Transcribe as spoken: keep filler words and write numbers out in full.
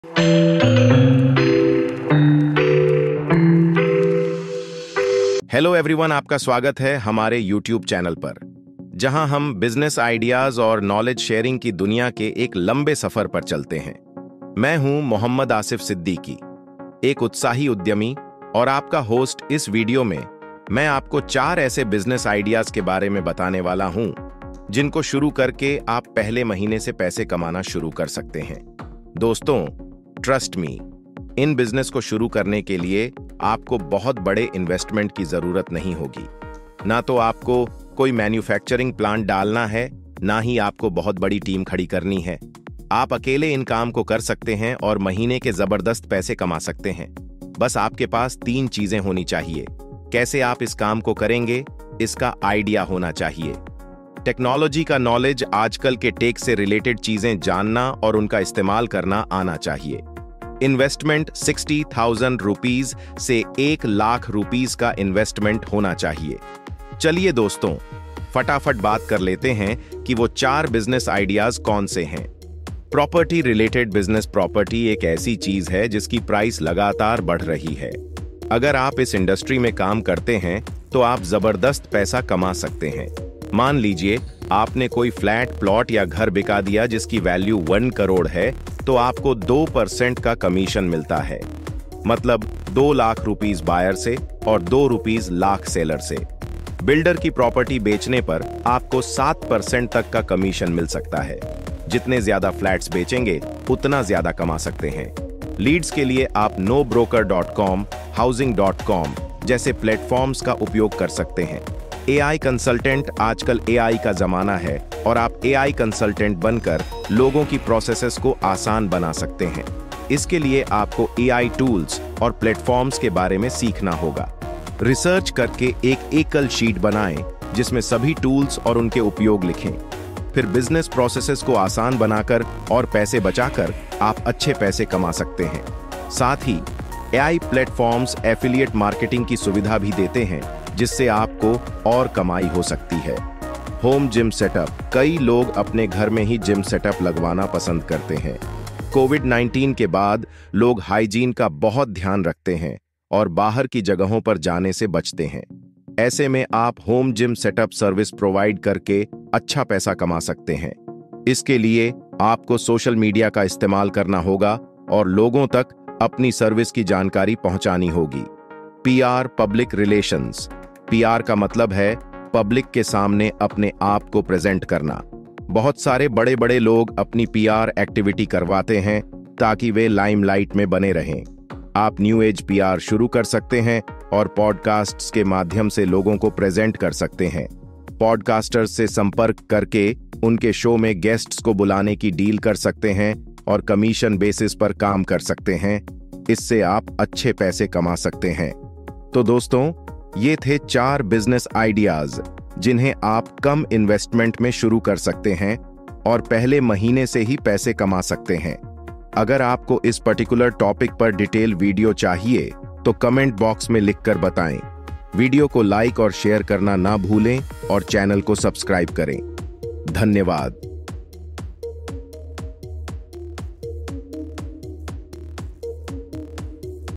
Hello everyone, आपका स्वागत है हमारे यूट्यूब चैनल पर, जहां हम बिजनेस आइडियाज और नॉलेज शेयरिंग की दुनिया के एक लंबे सफर पर चलते हैं। मैं हूं मोहम्मद आसिफ सिद्दीकी, एक उत्साही उद्यमी और आपका होस्ट। इस वीडियो में मैं आपको चार ऐसे बिजनेस आइडियाज के बारे में बताने वाला हूं जिनको शुरू करके आप पहले महीने से पैसे कमाना शुरू कर सकते हैं। दोस्तों, ट्रस्ट मी, इन बिजनेस को शुरू करने के लिए आपको बहुत बड़े इन्वेस्टमेंट की जरूरत नहीं होगी। ना तो आपको कोई मैन्युफैक्चरिंग प्लांट डालना है, ना ही आपको बहुत बड़ी टीम खड़ी करनी है। आप अकेले इन काम को कर सकते हैं और महीने के जबरदस्त पैसे कमा सकते हैं। बस आपके पास तीन चीजें होनी चाहिए। कैसे आप इस काम को करेंगे, इसका आइडिया होना चाहिए। टेक्नोलॉजी का नॉलेज, आजकल के टेक से रिलेटेड चीजें जानना और उनका इस्तेमाल करना आना चाहिए। इन्वेस्टमेंट सिक्सटी थाउजेंड रुपीज से एक लाख रुपीज का इन्वेस्टमेंट होना चाहिए। चलिए दोस्तों, फटाफट बात कर लेते हैं कि वो चार बिजनेस आइडियाज कौन से हैं। Property related business. प्रॉपर्टी एक ऐसी चीज है जिसकी प्राइस लगातार बढ़ रही है। अगर आप इस इंडस्ट्री में काम करते हैं तो आप जबरदस्त पैसा कमा सकते हैं। मान लीजिए आपने कोई फ्लैट, प्लॉट या घर बिका दिया जिसकी वैल्यू वन करोड़ है, तो आपको दो परसेंट का कमीशन मिलता है। मतलब दो लाख रुपीस बायर से और दो रुपीस लाख सेलर से। बिल्डर की प्रॉपर्टी बेचने पर आपको सात परसेंट तक का कमीशन मिल सकता है। जितने ज्यादा फ्लैट्स बेचेंगे उतना ज्यादा कमा सकते हैं। लीड्स के लिए आप no broker dot com, housing dot com जैसे प्लेटफॉर्म्स का उपयोग कर सकते हैं। AI consultant. आजकल एआई का जमाना है और आप एआई कंसल्टेंट बनकर लोगों की प्रोसेसेस को आसान बना सकते हैं। इसके लिए आपको एआई टूल्स और प्लेटफॉर्म्स के बारे में सीखना होगा। रिसर्च करके एक एकल शीट बनाएं जिसमें सभी टूल्स और उनके उपयोग लिखें। फिर बिजनेस प्रोसेसेस को आसान बनाकर और पैसे बचाकर आप अच्छे पैसे कमा सकते हैं। साथ ही एआई प्लेटफॉर्म्स एफिलिएट मार्केटिंग की सुविधा भी देते हैं, जिससे आपको और कमाई हो सकती है। Home gym setup. कई लोग अपने घर में ही जिम सेटअप लगवाना पसंद करते हैं। कोविड नाइनटीन के बाद लोग हाइजीन का बहुत ध्यान रखते हैं और बाहर की जगहों पर जाने से बचते हैं। ऐसे में आप home gym setup service provide करके अच्छा पैसा कमा सकते हैं। इसके लिए आपको सोशल मीडिया का इस्तेमाल करना होगा और लोगों तक अपनी सर्विस की जानकारी पहुंचानी होगी। PR, public relations. पीआर का मतलब है पब्लिक के सामने अपने आप को प्रेजेंट करना। बहुत सारे बड़े बड़े लोग अपनी पीआर एक्टिविटी करवाते हैं ताकि वे लाइमलाइट में बने रहें। आप न्यू एज पीआर शुरू कर सकते हैं और पॉडकास्ट्स के माध्यम से लोगों को प्रेजेंट कर सकते हैं। पॉडकास्टर्स से संपर्क करके उनके शो में गेस्ट्स को बुलाने की डील कर सकते हैं और कमीशन बेसिस पर काम कर सकते हैं। इससे आप अच्छे पैसे कमा सकते हैं। तो दोस्तों, ये थे चार बिजनेस आइडियाज जिन्हें आप कम इन्वेस्टमेंट में शुरू कर सकते हैं और पहले महीने से ही पैसे कमा सकते हैं। अगर आपको इस पर्टिकुलर टॉपिक पर डिटेल वीडियो चाहिए तो कमेंट बॉक्स में लिखकर बताएं। वीडियो को लाइक और शेयर करना ना भूलें और चैनल को सब्सक्राइब करें। धन्यवाद।